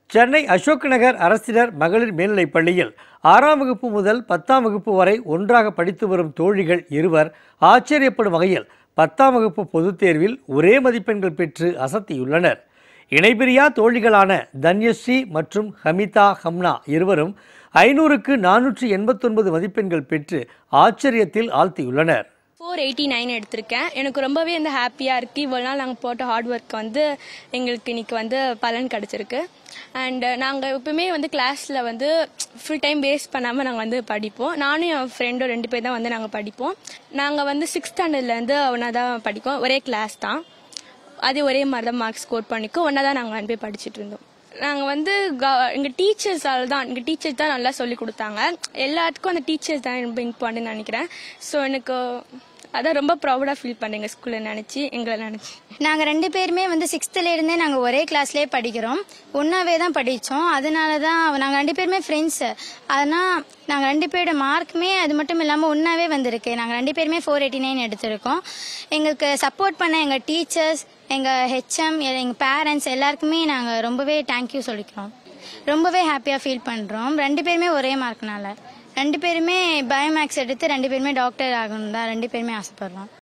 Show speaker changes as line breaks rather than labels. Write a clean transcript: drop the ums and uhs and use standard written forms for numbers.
சென்னை அசோக் நகர் அரசினர் மகளிர் மேல்நிலைப் பள்ளியில் 6ஆம் வகுப்பு முதல் 10ஆம் வகுப்பு வரை ஒன்றாக படித்து வரும் தோழிகள் இருவர் ஆச்சரியப்படும் வகையில் 10ஆம் வகுப்பு பொதுத் தேர்வில் ஒரே மதிப்பெண்கள் பெற்று அசத்தியுள்ளனர். இணைபிரியா தோழிகளான தன்யஸ்ரீ மற்றும் ஹமிதா ஹம்னா இருவரும் 500க்கு 489 மதிப்பெண்கள் பெற்று ஆச்சரியத்தில் ஆழ்த்தியுள்ளனர்.
489 எடுத்திருக்கேன். எனக்கு ரொம்பவே ஹாப்பியாக இருக்குது. இவ்வளோ நாள் நாங்கள் போட்ட ஹார்ட் ஒர்க் எங்களுக்கு இன்னைக்கு பலன் கிடச்சிருக்கு. அண்ட் நாங்கள் எப்பவுமே கிளாஸில் ஃபுல் டைம் வேஸ்ட் பண்ணாமல் நாங்கள் படிப்போம். நானும் என் ஃப்ரெண்டும் 2 பேர் தான் நாங்கள் படிப்போம். நாங்கள் 6th ஸ்டாண்டர்ட்லேருந்து ஒன்றா தான் படிப்போம். ஒரே கிளாஸ் தான். அதே ஒரே மாதிரி தான் மார்க்ஸ் ஸ்கோர் பண்ணிக்கோ ஒன்றா தான் நாங்கள் போய் படிச்சுட்டு இருந்தோம். நாங்கள் எங்கள் டீச்சர்ஸால் தான் டீச்சர்ஸ் தான் நல்லா சொல்லி கொடுத்தாங்க. எல்லாத்துக்கும் அந்த டீச்சர்ஸ் தான் ரொம்ப இம்பார்ட்டன்ட் நினைக்கிறேன். ஸோ எனக்கு அதான் ரொம்ப ப்ரௌடாக ஃபீல் பண்ணேன் எங்கள் ஸ்கூலில் நினச்சி எங்களை நினச்சி.
நாங்கள் 2 பேருமே 6thலேருந்தே நாங்கள் ஒரே கிளாஸ்லேயே படிக்கிறோம். ஒன்றாவே தான் படித்தோம். அதனால தான் நாங்கள் 2 பேருமே ஃப்ரெண்ட்ஸு. அதனால் நாங்கள் 2 பேரோட மார்க்குமே அது மட்டும் இல்லாமல் ஒன்றாவே வந்திருக்கு. நாங்கள் 2 பேருமே 489 எடுத்திருக்கோம். எங்களுக்கு சப்போர்ட் பண்ண எங்கள் டீச்சர்ஸ், எங்கள் ஹெச்எம், எங்கள் பேரண்ட்ஸ் எல்லாருக்குமே நாங்கள் ரொம்பவே தேங்க்யூ சொல்லிக்கிறோம். ரொம்பவே ஹாப்பியாக ஃபீல் பண்ணுறோம். 2 பேருமே ஒரே மார்க்னால. 2 பேருமே பயோமேக்ஸ் எடுத்து 2 பேருமே டாக்டர் ஆகணும் தான் 2 பேருமே ஆசைப்படுறோம்.